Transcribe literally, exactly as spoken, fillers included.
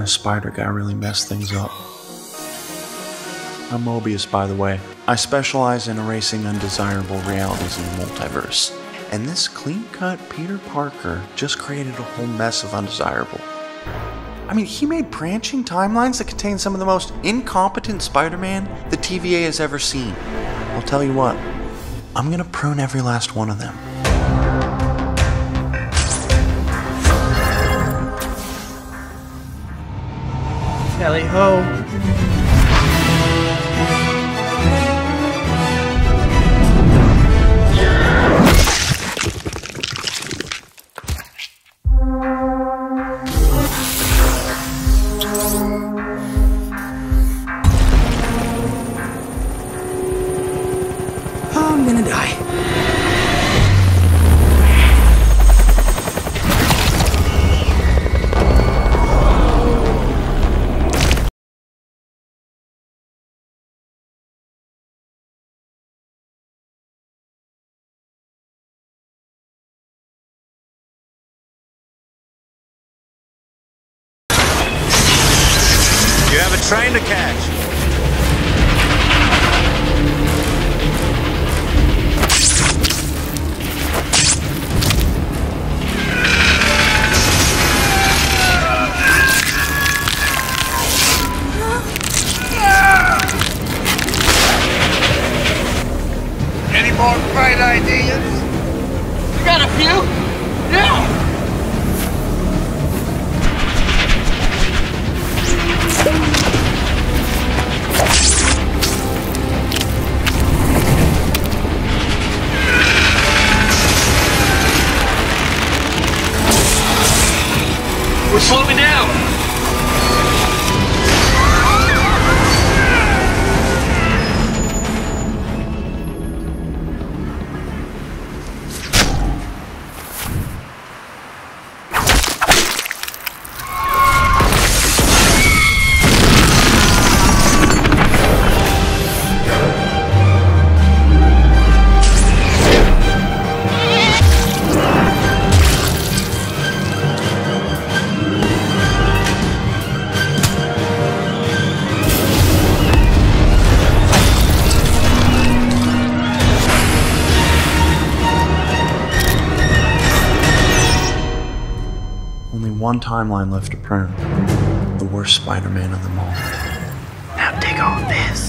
a spider guy really messed things up. I'm Mobius, by the way. I specialize in erasing undesirable realities in the multiverse. And this clean-cut Peter Parker just created a whole mess of undesirable. I mean, he made branching timelines that contain some of the most incompetent Spider-Man the T V A has ever seen. I'll tell you what, I'm gonna prune every last one of them. Tally ho. I'm gonna die. You have a train to catch. Any more bright ideas? You got a few? Yeah! Well, slow me down! Only one timeline left to prune. The worst Spider-Man of them all. Now dig on this.